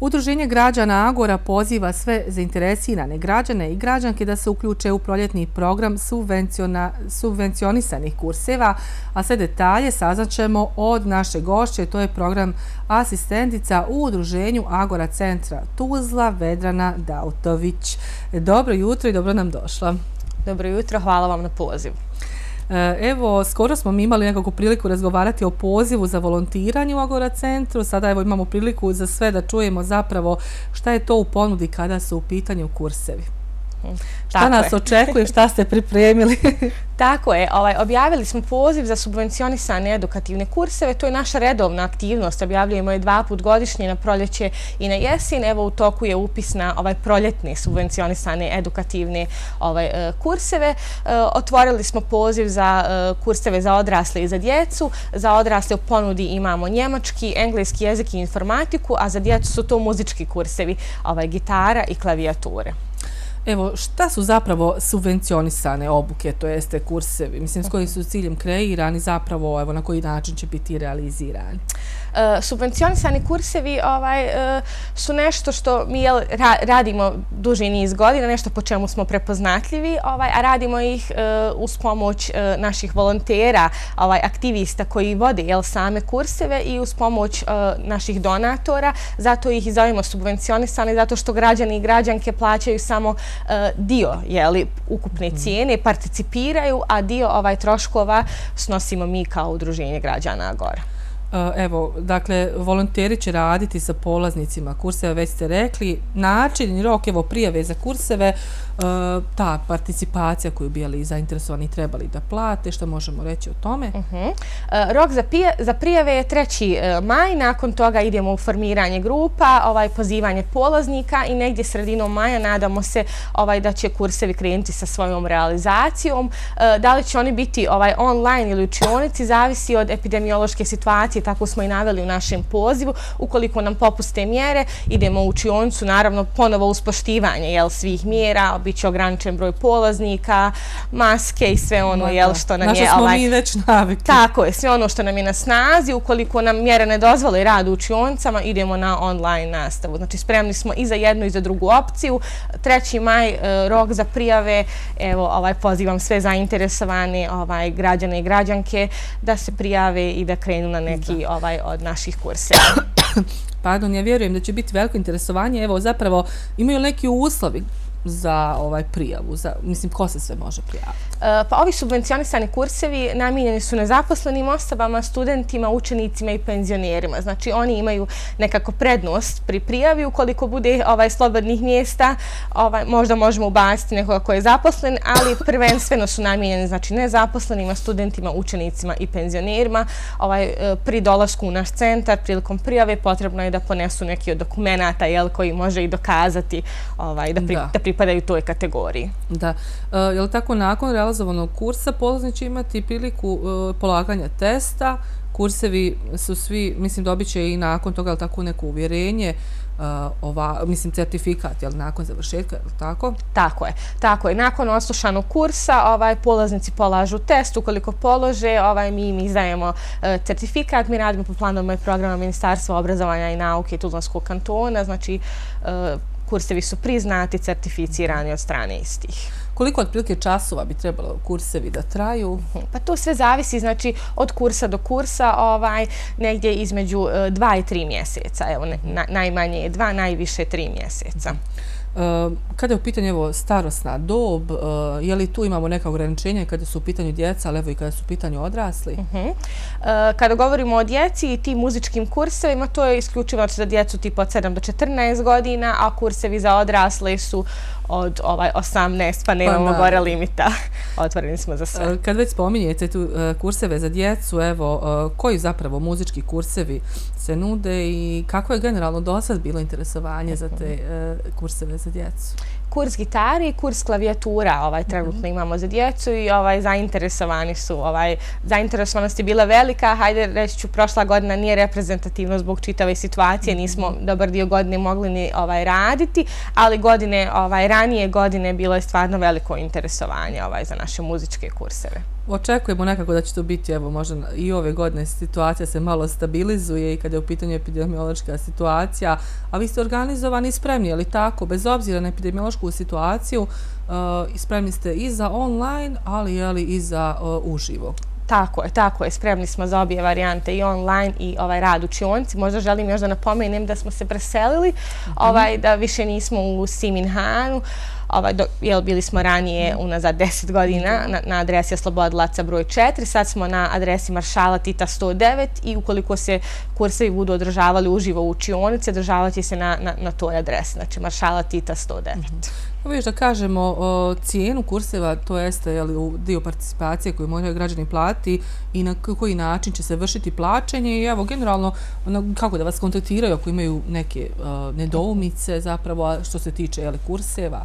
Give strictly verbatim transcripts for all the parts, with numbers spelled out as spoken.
Udruženje građana Agora poziva sve zainteresirane građane i građanke da se uključe u proljetni program subvencionisanih kurseva, a sve detalje saznaćemo od naše gošće, to je program asistentica u Udruženju Agora centra Tuzla, Vedrana Dautović. Dobro jutro i dobro nam došla. Dobro jutro, hvala vam na pozivu. Evo, skoro smo mi imali nekako priliku razgovarati o pozivu za volontiranje u Agora centru. Sada evo imamo priliku za sve da čujemo zapravo šta je to u ponudi kada su u pitanju kursevi. Šta Tako nas je. očekuje, šta ste pripremili? Tako je, ovaj, objavili smo poziv za subvencionisane edukativne kurseve, to je naša redovna aktivnost, objavljujemo je dva put godišnje na proljeće i na jesen. Evo u toku je upis na ovaj proljetne subvencionisane edukativne ovaj, e, kurseve. E, otvorili smo poziv za e, kurseve za odrasle i za djecu. Za odrasle u ponudi imamo njemački, engleski jezik i informatiku, a za djecu su to muzički kursevi, ovaj, gitara i klavijature. Evo, šta su zapravo subvencionisane obuke, to jeste kursevi? Mislim, s kojim su ciljem kreirani, zapravo, evo, na koji način će biti realizirani? Uh, subvencionisani kursevi ovaj, uh, su nešto što mi jel, ra, radimo duži niz godina, nešto po čemu smo prepoznatljivi, ovaj, a radimo ih uh, uz pomoć uh, naših volontera, ovaj, aktivista koji vode jel, same kurseve i uz pomoć uh, naših donatora. Zato ih i zovemo subvencionisani, zato što građani i građanke plaćaju samo uh, dio jeli, ukupne cijene, participiraju, a dio ovaj, troškova snosimo mi kao Udruženje građana Agora. Evo, dakle, volonteri će raditi sa polaznicima kurseva, već ste rekli, način i rok, evo, prijave za kurseve, ta participacija koju bi jeli zainteresovani trebali da plate, što možemo reći o tome? Uh-huh. Rok za, pije, za prijave je treći maj, nakon toga idemo u formiranje grupa, ovaj, pozivanje polaznika i negdje sredinom maja nadamo se ovaj, da će kursevi krenuti sa svojom realizacijom. Da li će oni biti ovaj, online ili učionici, zavisi od epidemiološke situacije, tako smo i naveli u našem pozivu. Ukoliko nam popuste mjere, idemo u učionicu, naravno ponovo uz poštivanje jel, svih mjera, bit će ograničen broj polaznika, maske i sve ono jel, što nam Naša je... smo ovaj, mi već navikli. Tako je, sve ono što nam je na snazi. Ukoliko nam mjere ne dozvole rad u učionicama, idemo na online nastavu. Znači, spremni smo i za jednu i za drugu opciju. treći maj, e, rok za prijave. Evo, ovaj, pozivam sve zainteresovane ovaj, građane i građanke da se prijave i da krenu na neki ovaj, od naših kurseva. Pardon, ja vjerujem da će biti veliko interesovanje. Evo, zapravo, imaju li neki uslovi za ovaj prijavu? Za, mislim, ko se sve može prijaviti? E, pa ovi subvencionisani kursevi namijenjeni su nezaposlenim osobama, studentima, učenicima i penzionerima. Znači, oni imaju nekako prednost pri prijavi. Ukoliko bude ovaj, slobodnih mjesta, ovaj, možda možemo ubaciti nekoga ko je zaposlen, ali prvenstveno su namijenjeni znači, nezaposlenima, studentima, učenicima i penzionerima. Ovaj, pri dolasku u naš centar, prilikom prijave, potrebno je da ponesu neki od dokumenata jel, koji može i dokazati ovaj, da, pri, da. da pripadaju toj kategoriji. Da. E, je li tako nakon realizovanog kursa polaznici će imati priliku e, polaganja testa? Kursevi su svi, mislim, dobit će i nakon toga ali tako neko uvjerenje, Uh, ova, mislim, certifikat, jel, nakon završetka, jel tako? Tako je, tako je. Nakon oslušanog kursa, ovaj, polaznici polažu test, ukoliko polože, ovaj, mi im izdajemo uh, certifikat, mi radimo po planovima i programa Ministarstva obrazovanja i nauke Tuzlanskog kantona, znači uh, kursevi su priznati, certificirani od strane istih. Koliko otprilike časova bi trebalo kursevi da traju? Pa to sve zavisi, znači, od kursa do kursa, ovaj, negdje između uh, dva i tri mjeseca. Evo, ne, na, najmanje je dva, najviše tri mjeseca. Uh, kada je u pitanju evo, starosna dob, uh, je li tu imamo neka ograničenja kada su u pitanju djeca, ali evo i kada su u pitanju odrasli? Uh-huh. uh, kada govorimo o djeci i tim muzičkim kursevima, to je isključivo za djecu tipa od sedam do četrnaest godina, a kursevi za odrasle su od ovaj, osamnaest, pa nemamo pa, gore limita. Otvoreni smo za sve. Uh, kad već spominjete tu uh, kurseve za djecu, evo, uh, koji zapravo muzički kursevi se nude i kako je generalno do sad bilo interesovanje za te uh, kurseve za djecu? Kurs gitari i kurs klavijatura ovaj, trenutno mm-hmm. imamo za djecu i ovaj, zainteresovani su. Ovaj, zainteresovanost je bila velika, hajde reći ću, prošla godina nije reprezentativno zbog čitave situacije, mm-hmm. nismo dobar dio godine mogli ni ovaj, raditi, ali godine, ovaj, ranije godine bilo je stvarno veliko interesovanje ovaj, za naše muzičke kurseve. očekujemo nekako da će to biti, evo, možda i ove godine situacija se malo stabilizuje i kada je u pitanju epidemiološka situacija, a vi ste organizovani i spremni, je li tako, bez obzira na epidemiološku situaciju, uh, spremni ste i za online, ali je li i za uh, uživo? Tako je, tako je. Spremni smo za obje varijante, i online i ovaj rad u učionici. Možda želim još da napomenem da smo se preselili, mm-hmm. ovaj, da više nismo u Siminhanu. Ovaj, do, jel, bili smo ranije unazad deset godina na, na adresi Slobodilaca broj četiri, sad smo na adresi Maršala Tita sto devet i ukoliko se kursevi budu održavali uživo u učionici, održavat će se na, na, na toj adresi, znači Maršala Tita sto devet. Mm-hmm. Evo još da kažemo o cijenu kurseva, to jeste jeli, u dio participacije koju moraju građani platiti i na koji način će se vršiti plaćanje i evo generalno ono, kako da vas kontaktiraju ako imaju neke uh, nedoumice zapravo što se tiče jeli, kurseva.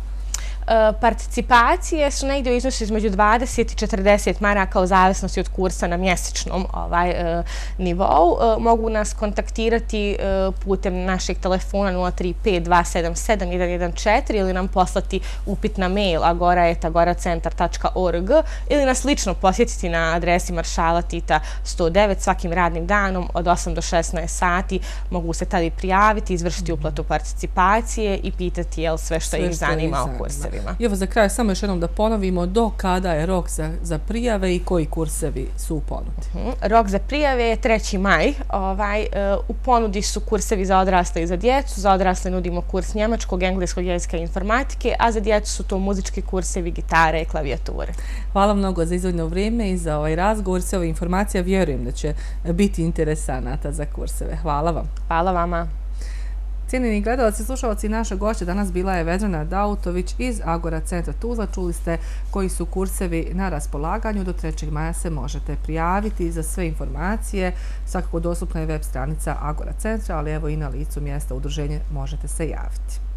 Participacije su negdje u iznosu između dvadeset i četrdeset maraka u zavisnosti od kursa na mjesečnom ovaj, e, nivou. E, mogu nas kontaktirati e, putem našeg telefona nula tri pet dva sedam sedam jedan jedan četiri ili nam poslati upit na mail agora et agoracentar tačka org ili nas lično posjetiti na adresi Maršala Tita sto devet svakim radnim danom od osam do šesnaest sati. Mogu se tada i prijaviti, izvršiti uplatu participacije i pitati jel sve što sve ih zanima o kursevima. I evo za kraj samo još jednom da ponovimo do kada je rok za, za prijave i koji kursevi su u ponudi. Uh-huh. Rok za prijave je treći maj. Ovaj, uh, u ponudi su kursevi za odrasle i za djecu. Za odrasle nudimo kurs njemačkog, engleskog jezika i informatike, a za djecu su to muzički kursevi, gitare i klavijature. Hvala mnogo za izdvojeno vrijeme i za ovaj razgovor. Sve ove informacije vjerujem da će biti interesanata za kurseve. Hvala vam. Hvala vama. Cijenjeni gledalci i slušalci, naša gošća danas bila je Vedrana Dautović iz Agora centra Tuzla. Čuli ste koji su kursevi na raspolaganju. Do trećeg maja se možete prijaviti. Za sve informacije svakako dostupna je web stranica Agora centra, ali evo i na licu mjesta udruženje možete se javiti.